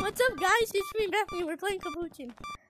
What's up, guys? It's me, Bethany. We're playing Capuchin.